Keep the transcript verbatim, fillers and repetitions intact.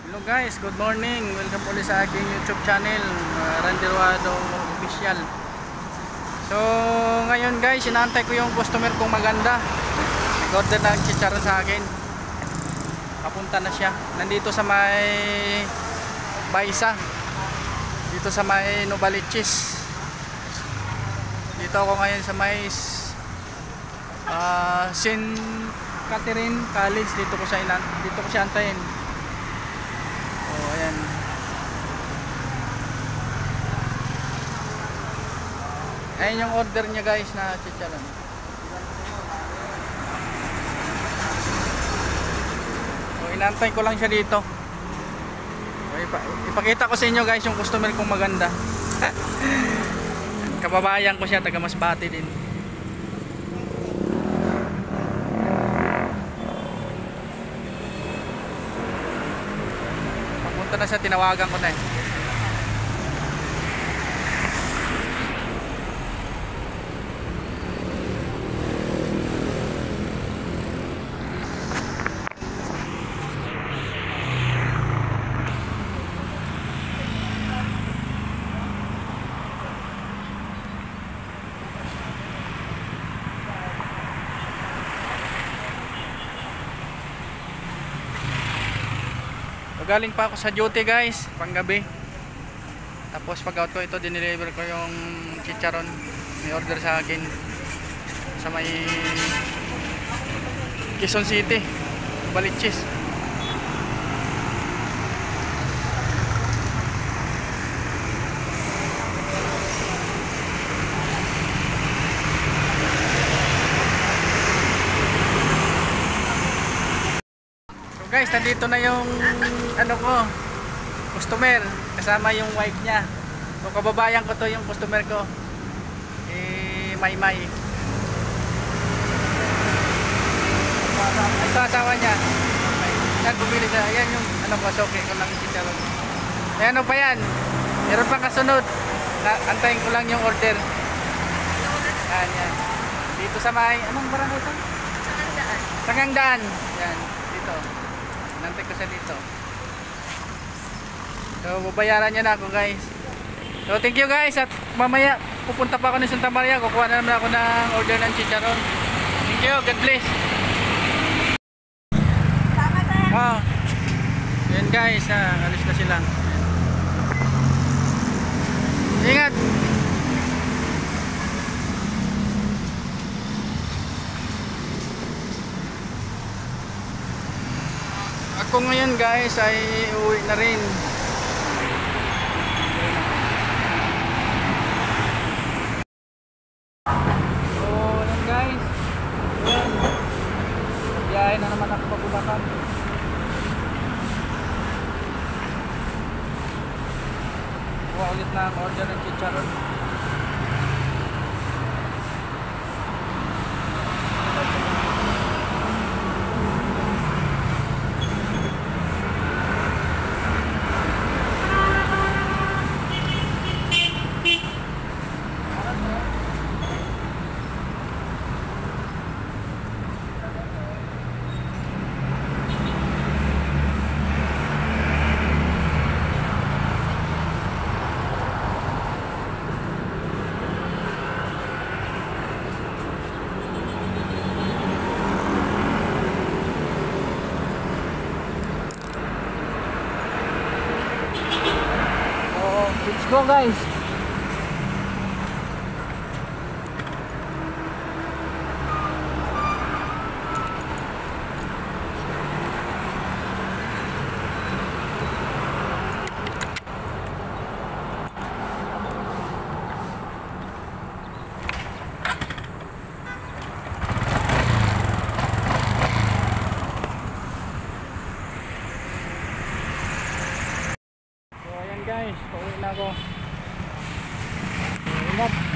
Hello guys, good morning. Welcome ulit sa aking YouTube channel, uh, Randy Ruado Official. So ngayon guys, inaantay ko yung customer kong maganda. Nag-order ng chicharon sa akin. Papunta na siya. Nandito sa may Baisa. Dito sa may Novaliches. Dito ako ngayon sa may uh, Saint Catherine College. Dito ko siya inan dito ko siya antayin. Oh, ayan. Ayan yung order niya guys na chicharon. So, inantay ko lang siya dito. So, ipa ipakita ko sa inyo guys yung customer kong maganda. Kababayan ko siya, taga Masbate din. Papunta na siya, tinawagan ko na eh. Galing pa ako sa duty guys, panggabi. Tapos pag out ko ito, dineliver ko yung chicharon. May order sa akin sa may Quezon City, Novaliches. Guys, nandito na yung ano ko, customer, kasama yung wife niya. So kababayan ko to, yung customer ko, eh Maymay. Ito asawa niya. Yan, bumili na. Yan yung ano ko, soke ko lang yung chicharon. Eh ano pa yan? Meron pang kasunod. Na, antayin ko lang yung order. Yan, yan. Dito sa may, anong barangay ito? Sangangdaan. Sangangdaan. Yan, dito. Nantay ko siya dito. So babayaran niya na ako guys. So thank you guys. At mamaya pupunta pa ako ng Santa Maria. Kukuha na naman ako ng order ng chicharon. Thank you. God bless. Oh. Yan guys, ah, alis na sila. Ingat. Ako ngayon guys ay uwi na rin. So yan guys, yan. Biyahe na naman ako pabulakan. Kuha ulit na ang order ng chicharon. Let's go guys. So ayan guys, pauwi na ako. Ingat.